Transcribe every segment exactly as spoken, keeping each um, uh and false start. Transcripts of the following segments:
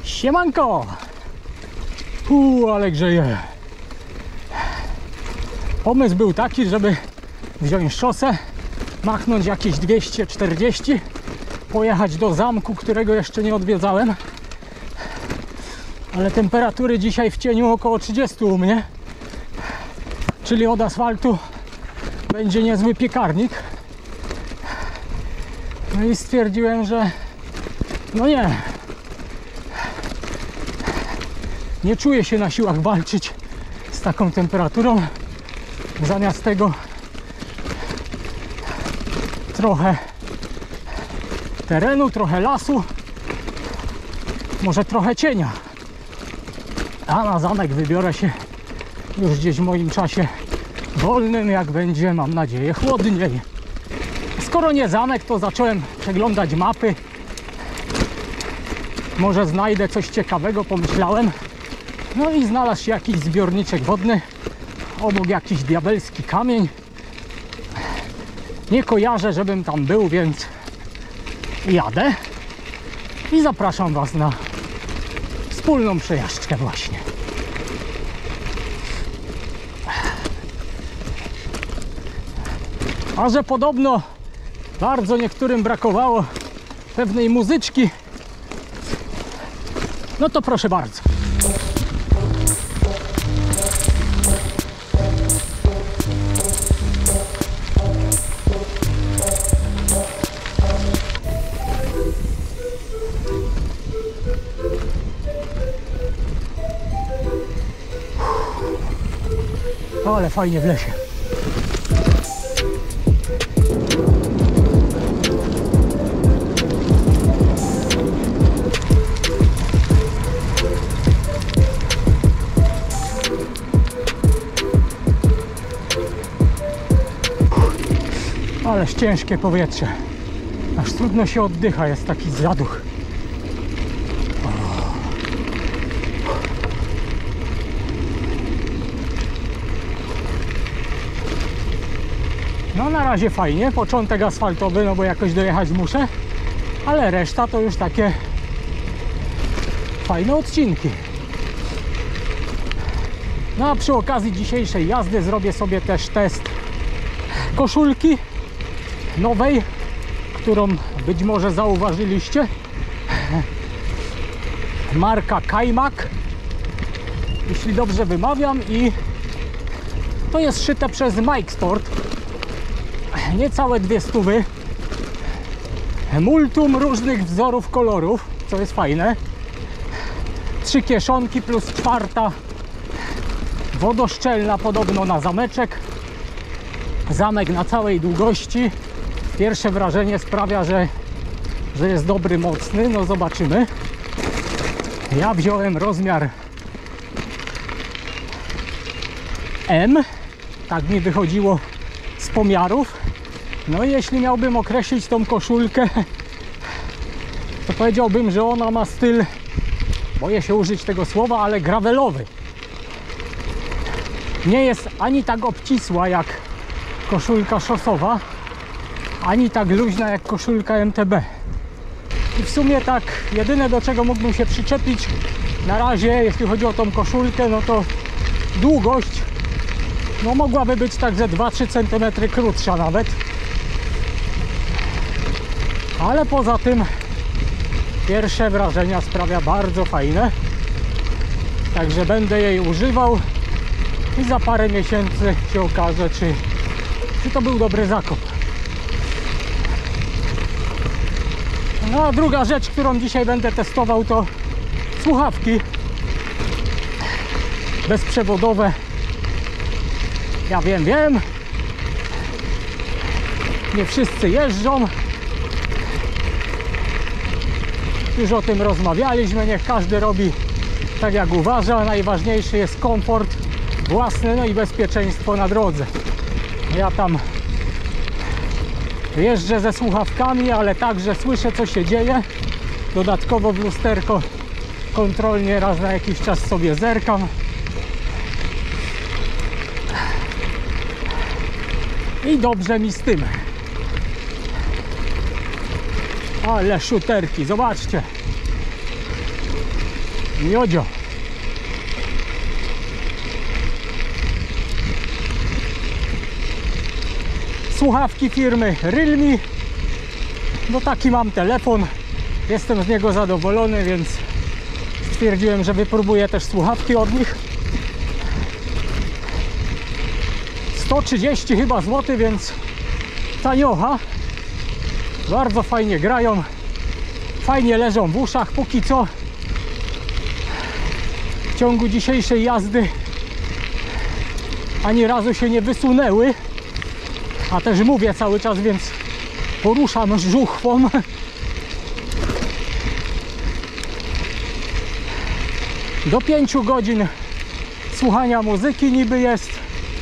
Siemanko! Uuu, ale grzeje. Pomysł był taki, żeby wziąć szosę, machnąć jakieś dwieście czterdzieści, pojechać do zamku, którego jeszcze nie odwiedzałem. Ale temperatury dzisiaj w cieniu około trzydzieści u mnie, czyli od asfaltu będzie niezły piekarnik. No i stwierdziłem, że no nie, nie czuję się na siłach walczyć z taką temperaturą. Zamiast tego trochę terenu, trochę lasu, może trochę cienia. A na zamek wybiorę się już gdzieś w moim czasie wolnym, jak będzie, mam nadzieję, chłodniej. Skoro nie zamek, to zacząłem przeglądać mapy. Może znajdę coś ciekawego, pomyślałem. No i znalazł się jakiś zbiorniczek wodny, obok jakiś diabelski kamień. Nie kojarzę, żebym tam był, więc jadę i zapraszam Was na wspólną przejażdżkę właśnie. A że podobno bardzo niektórym brakowało pewnej muzyczki, no to proszę bardzo. Ale fajnie w lesie. Ależ ciężkie powietrze. Aż trudno się oddycha, jest taki zaduch. No na razie fajnie, początek asfaltowy, no bo jakoś dojechać muszę, ale reszta to już takie fajne odcinki. No a przy okazji dzisiejszej jazdy zrobię sobie też test koszulki nowej, którą być może zauważyliście. Marka Kajmak, jeśli dobrze wymawiam, i to jest szyte przez Mike Sport. Niecałe dwie stówy. Multum różnych wzorów, kolorów, co jest fajne. Trzy kieszonki plus czwarta wodoszczelna, podobno na zameczek. Zamek na całej długości. Pierwsze wrażenie sprawia, że, że jest dobry, mocny. No zobaczymy. Ja wziąłem rozmiar M. Tak mi wychodziło z pomiarów. No i jeśli miałbym określić tą koszulkę, to powiedziałbym, że ona ma styl, boję się użyć tego słowa, ale gravelowy. Nie jest ani tak obcisła jak koszulka szosowa, ani tak luźna jak koszulka M T B. I w sumie tak jedyne, do czego mógłbym się przyczepić na razie, jeśli chodzi o tą koszulkę, no to długość. No mogłaby być tak ze dwa trzy centymetry krótsza nawet. Ale poza tym pierwsze wrażenia sprawia bardzo fajne. Także będę jej używał i za parę miesięcy się okaże, czy, czy to był dobry zakup. No a druga rzecz, którą dzisiaj będę testował, to słuchawki bezprzewodowe. Ja wiem, wiem, nie wszyscy jeżdżą. Już o tym rozmawialiśmy, niech każdy robi tak jak uważa. Najważniejszy jest komfort własny, no i bezpieczeństwo na drodze. Ja tam jeżdżę ze słuchawkami, ale także słyszę, co się dzieje. Dodatkowo w lusterko kontrolnie raz na jakiś czas sobie zerkam. I dobrze mi z tym. Ale szuterki, zobaczcie. Miodzio. Słuchawki firmy Realme. No taki mam telefon. Jestem z niego zadowolony, więc stwierdziłem, że wypróbuję też słuchawki od nich. sto trzydzieści chyba złotych, więc taniocha. Bardzo fajnie grają. Fajnie leżą w uszach. Póki co w ciągu dzisiejszej jazdy ani razu się nie wysunęły. A też mówię cały czas, więc poruszam żuchwą. Do pięciu godzin słuchania muzyki niby jest.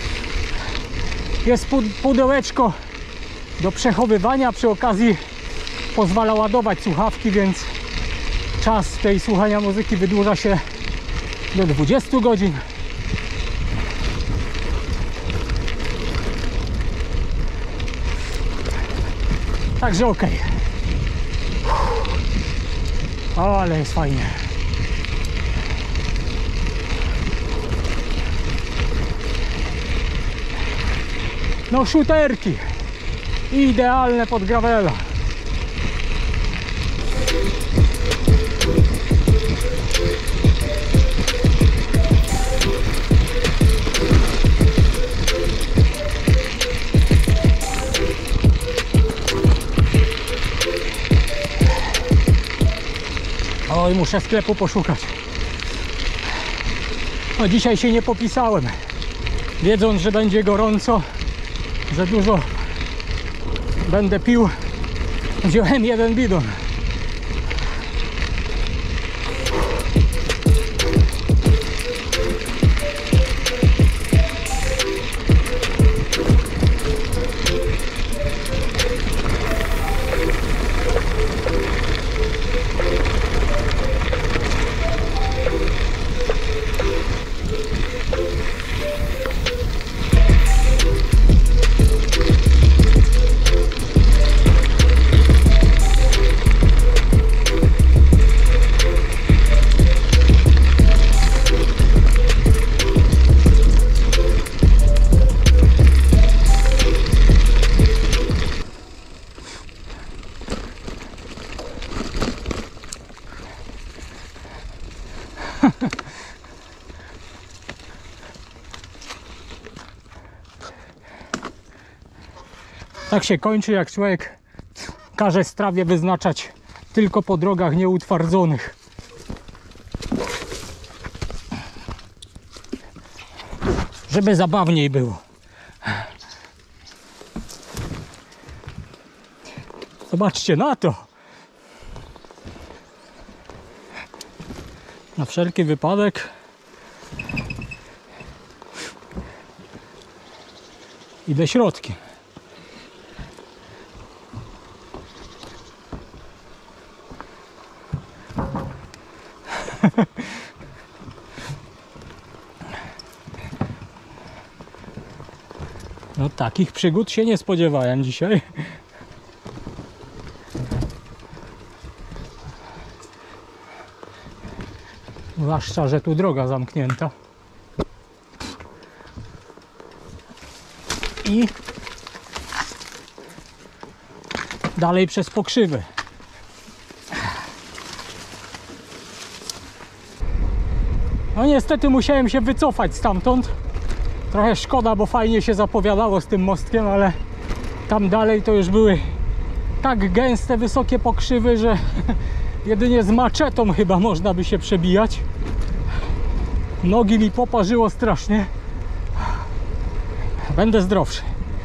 Jest pudełeczko do przechowywania. Przy okazji pozwala ładować słuchawki, więc czas tej słuchania muzyki wydłuża się do dwudziestu godzin. Także ok. O, ale jest fajnie. No shooterki idealne pod gravela. Oj, muszę sklepu poszukać. No dzisiaj się nie popisałem, wiedząc, że będzie gorąco, że dużo będę pił. Wziąłem jeden bidon. Tak się kończy, jak człowiek każe strawie wyznaczać tylko po drogach nieutwardzonych. Żeby zabawniej było. Zobaczcie na to. Na wszelki wypadek idę środkiem. No takich przygód się nie spodziewałem dzisiaj. Zwłaszcza, że tu droga zamknięta. I dalej przez pokrzywy. No niestety musiałem się wycofać stamtąd. Trochę szkoda, bo fajnie się zapowiadało z tym mostkiem, ale tam dalej to już były tak gęste, wysokie pokrzywy, że jedynie z maczetą chyba można by się przebijać. Nogi mi poparzyło strasznie. Będę zdrowszy.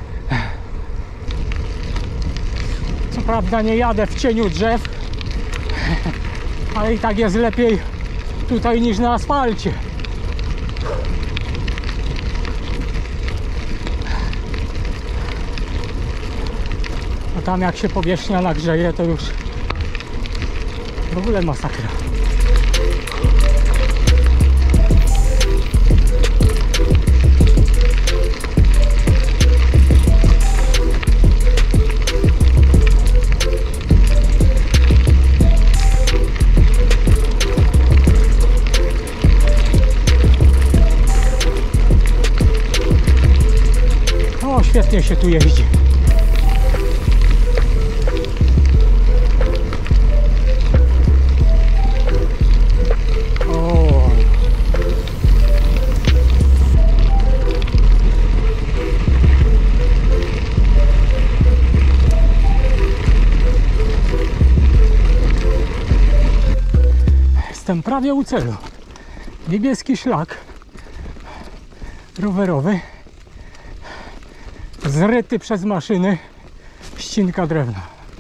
Co prawda nie jadę w cieniu drzew, ale i tak jest lepiej tutaj niż na asfalcie. A tam jak się powierzchnia nagrzeje, to już w ogóle masakra. Świetnie się tu jeździ. O. Jestem prawie u celu. Niebieski szlak rowerowy, zryty przez maszyny, ścinka drewna.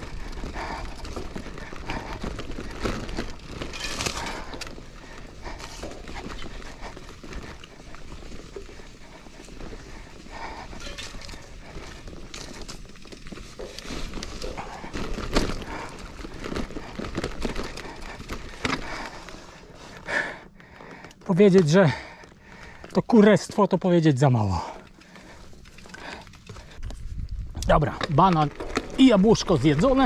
Powiedzieć, że to kurestwo, to powiedzieć za mało. Dobra, banan i jabłuszko zjedzone.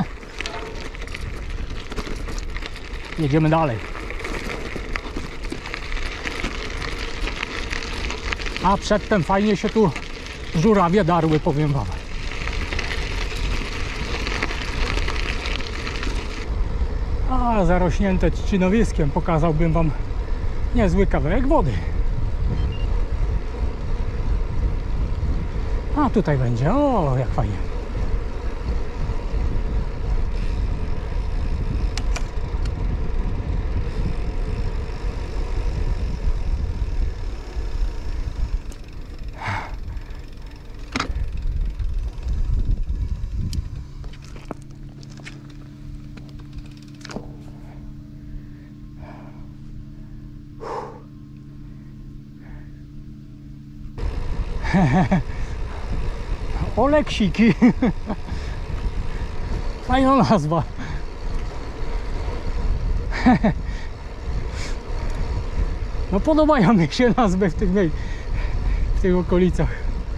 Jedziemy dalej. A przedtem fajnie się tu żurawie darły, powiem wam. A zarośnięte trzcinowiskiem pokazałbym wam niezły kawałek wody. A tutaj będzie, o jak fajnie. Oleksiki. Fajna nazwa. No podobają mi się nazwy w tych, w tych okolicach.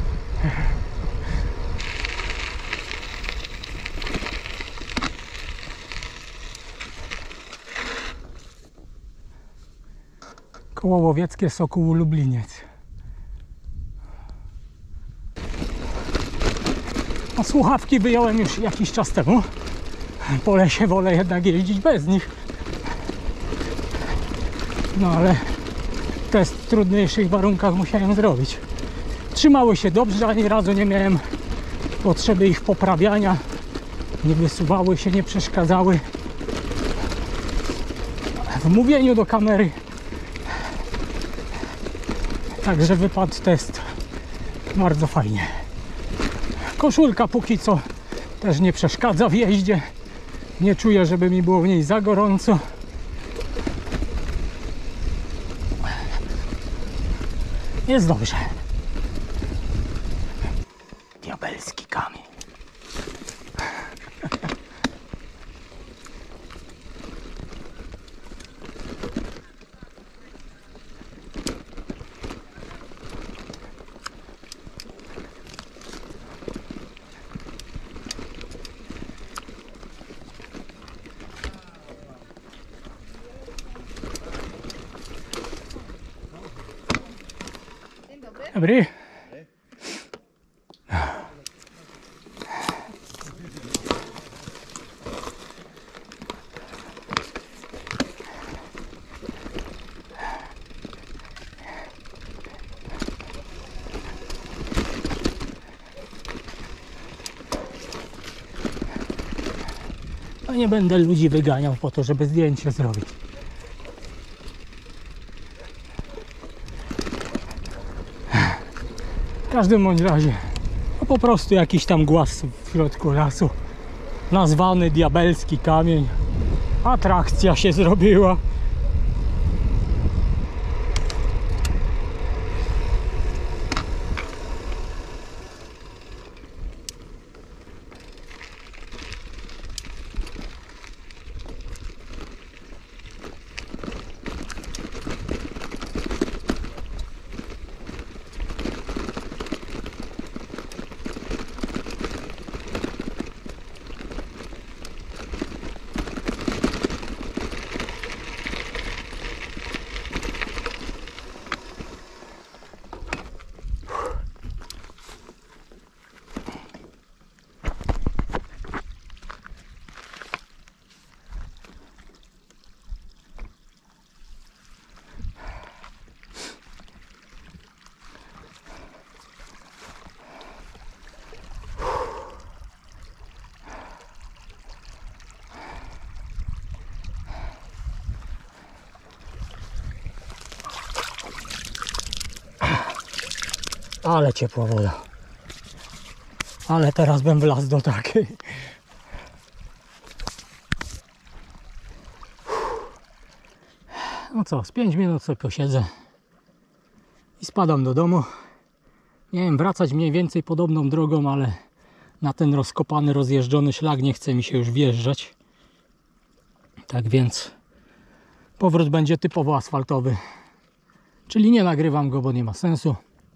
Koło łowieckie Sokół Lubliniec. No, słuchawki wyjąłem już jakiś czas temu. Po lesie wolę jednak jeździć bez nich. No ale test w trudniejszych warunkach musiałem zrobić. Trzymały się dobrze, ani razu nie miałem potrzeby ich poprawiania. Nie wysuwały się, nie przeszkadzały w mówieniu do kamery. Także wypadł test bardzo fajnie. Koszulka póki co też nie przeszkadza w jeździe. Nie czuję, żeby mi było w niej za gorąco. Jest dobrze. Diabelski kamień. Dobry. No nie będę ludzi wyganiał po to, żeby zdjęcie zrobić. W każdym bądź razie no po prostu jakiś tam głaz w środku lasu, nazwany Diabelski Kamień. Atrakcja się zrobiła. Ale ciepła woda. Ale teraz bym wlazł do takiej. No co, z pięć minut sobie posiedzę i spadam do domu. Nie wiem, wracać mniej więcej podobną drogą, ale na ten rozkopany, rozjeżdżony szlak nie chce mi się już wjeżdżać. Tak więc powrót będzie typowo asfaltowy. Czyli nie nagrywam go, bo nie ma sensu.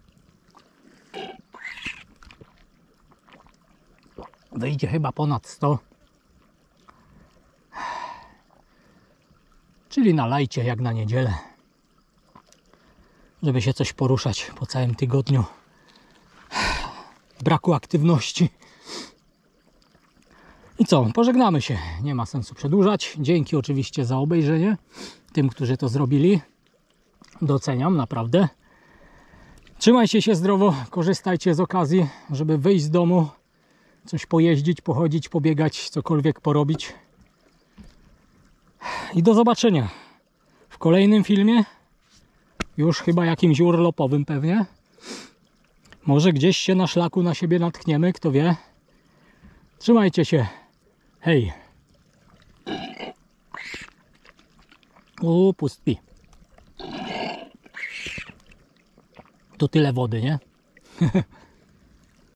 Wyjdzie chyba ponad sto. Czyli na lajcie jak na niedzielę. Żeby się coś poruszać po całym tygodniu braku aktywności. I co? Pożegnamy się. Nie ma sensu przedłużać. Dzięki oczywiście za obejrzenie. Tym, którzy to zrobili. Doceniam, naprawdę. Trzymajcie się zdrowo. Korzystajcie z okazji, żeby wyjść z domu. Coś pojeździć, pochodzić, pobiegać, cokolwiek porobić. I do zobaczenia w kolejnym filmie. Już chyba jakimś urlopowym pewnie. Może gdzieś się na szlaku na siebie natchniemy, kto wie. Trzymajcie się. Hej. O, pustpi. Tu tyle wody, nie?